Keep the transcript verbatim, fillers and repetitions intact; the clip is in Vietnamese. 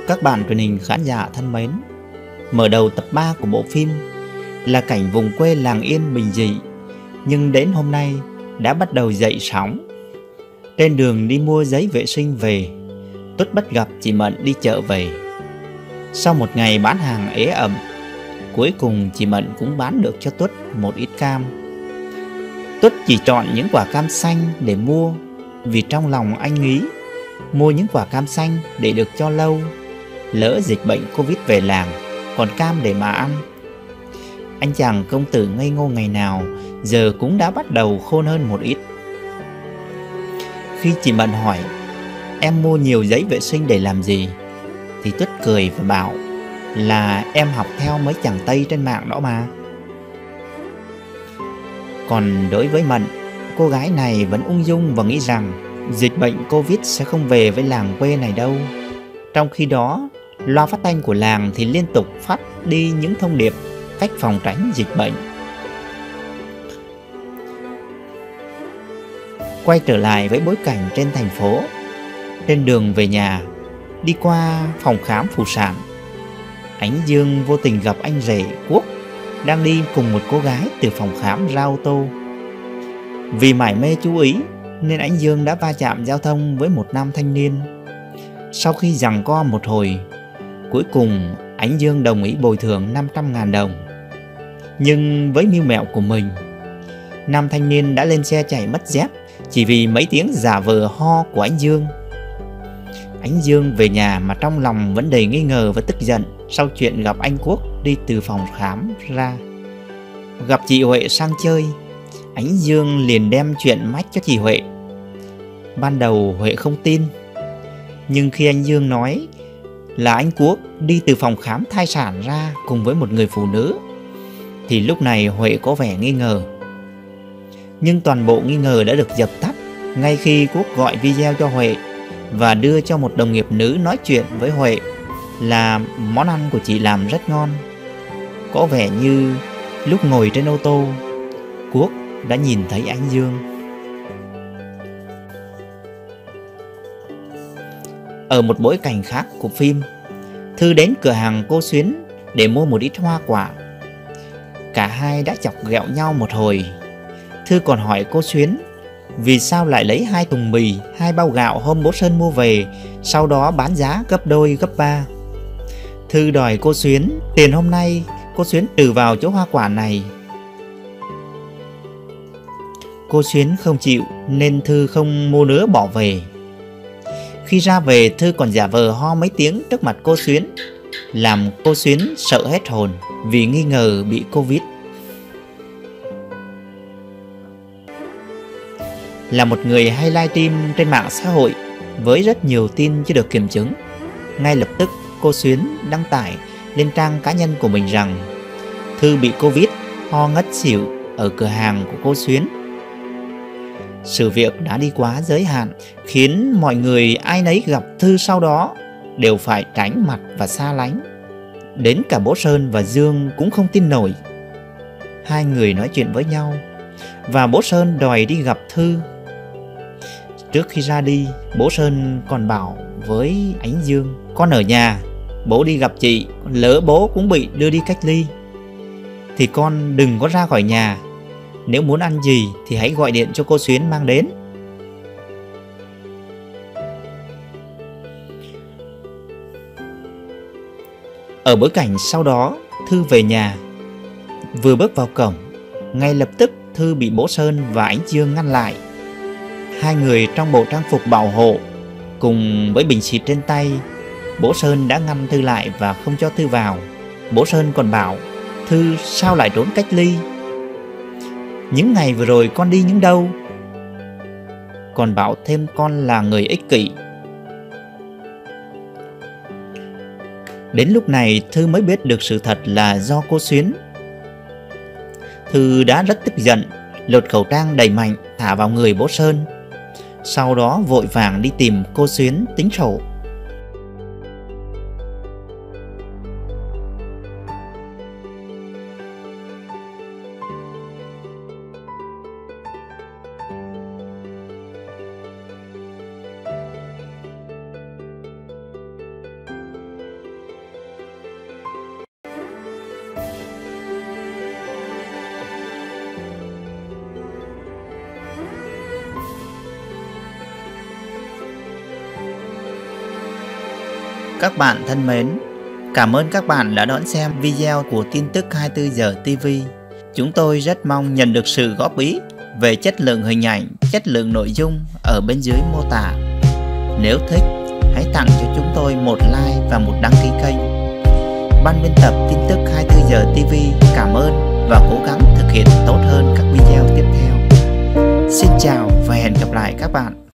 Các bạn truyền hình khán giả thân mến, mở đầu tập ba của bộ phim là cảnh vùng quê làng yên bình dị, nhưng đến hôm nay đã bắt đầu dậy sóng. Trên đường đi mua giấy vệ sinh về, Tuất bắt gặp chị Mận đi chợ về. Sau một ngày bán hàng ế ẩm, cuối cùng chị Mận cũng bán được cho Tuất một ít cam. Tuất chỉ chọn những quả cam xanh để mua, vì trong lòng anh nghĩ mua những quả cam xanh để được cho lâu, lỡ dịch bệnh Covid về làng còn cam để mà ăn. Anh chàng công tử ngây ngô ngày nào giờ cũng đã bắt đầu khôn hơn một ít. Khi chị Mận hỏi em mua nhiều giấy vệ sinh để làm gì, thì Tuất cười và bảo là em học theo mấy chàng Tây trên mạng đó mà. Còn đối với Mận, cô gái này vẫn ung dung và nghĩ rằng dịch bệnh Covid sẽ không về với làng quê này đâu. Trong khi đó, loa phát thanh của làng thì liên tục phát đi những thông điệp cách phòng tránh dịch bệnh. Quay trở lại với bối cảnh trên thành phố. Trên đường về nhà, đi qua phòng khám phụ sản, Ánh Dương vô tình gặp anh rể Quốc đang đi cùng một cô gái từ phòng khám ra ô tô. Vì mải mê chú ý nên Ánh Dương đã va chạm giao thông với một nam thanh niên. Sau khi giằng co một hồi, cuối cùng Ánh Dương đồng ý bồi thường năm trăm ngàn đồng. Nhưng với mưu mẹo của mình, nam thanh niên đã lên xe chạy mất dép chỉ vì mấy tiếng giả vờ ho của Ánh Dương. Ánh Dương về nhà mà trong lòng vẫn đầy nghi ngờ và tức giận sau chuyện gặp anh Quốc đi từ phòng khám ra. Gặp chị Huệ sang chơi, Ánh Dương liền đem chuyện mách cho chị Huệ. Ban đầu Huệ không tin, nhưng khi anh Dương nói là anh Quốc đi từ phòng khám thai sản ra cùng với một người phụ nữ, thì lúc này Huệ có vẻ nghi ngờ. Nhưng toàn bộ nghi ngờ đã được dập tắt ngay khi Quốc gọi video cho Huệ và đưa cho một đồng nghiệp nữ nói chuyện với Huệ là món ăn của chị làm rất ngon. Có vẻ như lúc ngồi trên ô tô, Quốc đã nhìn thấy Ánh Dương. Ở một bối cảnh khác của phim, Thư đến cửa hàng cô Xuyến để mua một ít hoa quả. Cả hai đã chọc ghẹo nhau một hồi. Thư còn hỏi cô Xuyến vì sao lại lấy hai thùng mì, hai bao gạo hôm bố Sơn mua về, sau đó bán giá gấp đôi gấp ba. Thư đòi cô Xuyến tiền hôm nay cô Xuyến trừ vào chỗ hoa quả này. Cô Xuyến không chịu nên Thư không mua nữa bỏ về. Khi ra về, Thư còn giả vờ ho mấy tiếng trước mặt cô Xuyến, làm cô Xuyến sợ hết hồn vì nghi ngờ bị Covid. Là một người hay livestream trên mạng xã hội với rất nhiều tin chưa được kiểm chứng, ngay lập tức cô Xuyến đăng tải lên trang cá nhân của mình rằng Thư bị Covid, ho ngất xỉu ở cửa hàng của cô Xuyến. Sự việc đã đi quá giới hạn, khiến mọi người ai nấy gặp Thư sau đó đều phải tránh mặt và xa lánh. Đến cả bố Sơn và Dương cũng không tin nổi. Hai người nói chuyện với nhau và bố Sơn đòi đi gặp Thư. Trước khi ra đi, bố Sơn còn bảo với Ánh Dương: con ở nhà, bố đi gặp chị, lỡ bố cũng bị đưa đi cách ly thì con đừng có ra khỏi nhà. Nếu muốn ăn gì thì hãy gọi điện cho cô Xuyến mang đến. Ở bối cảnh sau đó, Thư về nhà. Vừa bước vào cổng, ngay lập tức Thư bị bố Sơn và Ánh Dương ngăn lại. Hai người trong bộ trang phục bảo hộ cùng với bình xịt trên tay. Bố Sơn đã ngăn Thư lại và không cho Thư vào. Bố Sơn còn bảo Thư sao lại trốn cách ly, những ngày vừa rồi con đi những đâu. Còn bảo thêm con là người ích kỷ. Đến lúc này Thư mới biết được sự thật là do cô Xuyến. Thư đã rất tức giận, lột khẩu trang đầy mạnh thả vào người bố Sơn. Sau đó vội vàng đi tìm cô Xuyến tính sổ. Các bạn thân mến, cảm ơn các bạn đã đón xem video của tin tức hai mươi tư giờ ti vi. Chúng tôi rất mong nhận được sự góp ý về chất lượng hình ảnh, chất lượng nội dung ở bên dưới mô tả. Nếu thích, hãy tặng cho chúng tôi một like và một đăng ký kênh. Ban biên tập tin tức hai mươi tư giờ ti vi cảm ơn và cố gắng thực hiện tốt hơn các video tiếp theo. Xin chào và hẹn gặp lại các bạn.